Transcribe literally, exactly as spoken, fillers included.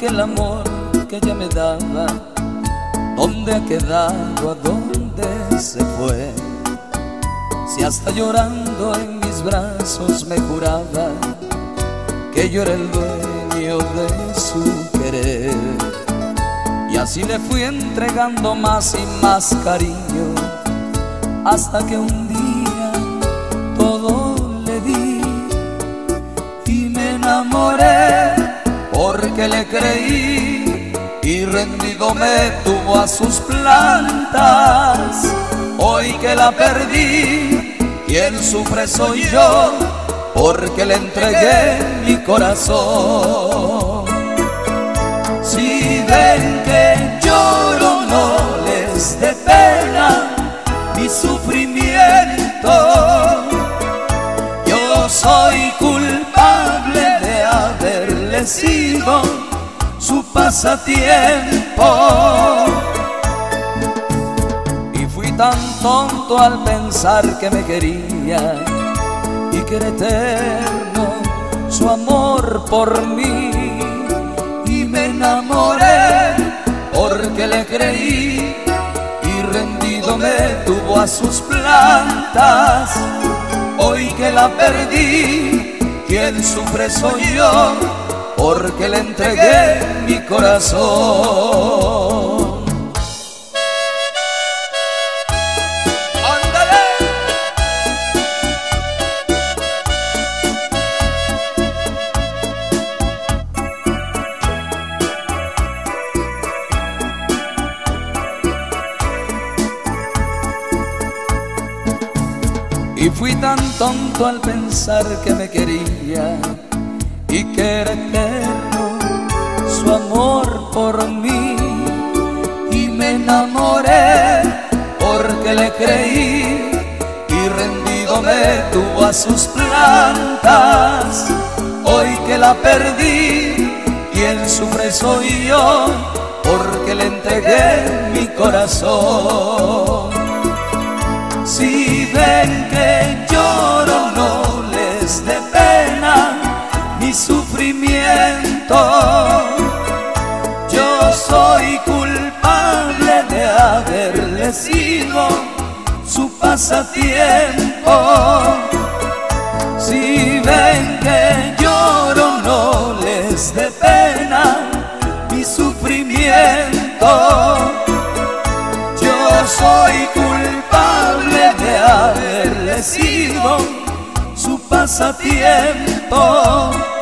aquel amor que ella me daba, ¿dónde ha quedado? ¿A dónde se fue? Si hasta llorando en mis brazos me juraba que yo era el dueño de su querer. Y así le fui entregando más y más cariño, hasta que un día todo le di y me enamoré, porque le creí y rendido me tuvo a sus plantas. Hoy que la perdí, quien sufre soy yo, porque le entregué mi corazón. Si ven que lloro, no les dé pena mi sufrimiento. Yo soy culpable de haberle sido su pasatiempo. Y fui tan tonto al pensar que me quería y que era eterno su amor por mí. Y me enamoré porque le creí y rendido me tuvo a sus plantas. Hoy que la perdí, quien sufre soy yo, porque le entregué mi corazón. Y fui tan tonto al pensar que me quería y que era eterno su amor por mí. Y me enamoré porque le creí y rendido me tuvo a sus plantas. Hoy que la perdí, quien sufre soy yo, porque le entregué mi corazón. Si ven que lloro, no les dé pena mi sufrimiento. Yo soy culpable de haberle sido su pasatiempo. Si ven que lloro, no les dé pena mi sufrimiento. Yo soy culpable de haberle sido su pasatiempo.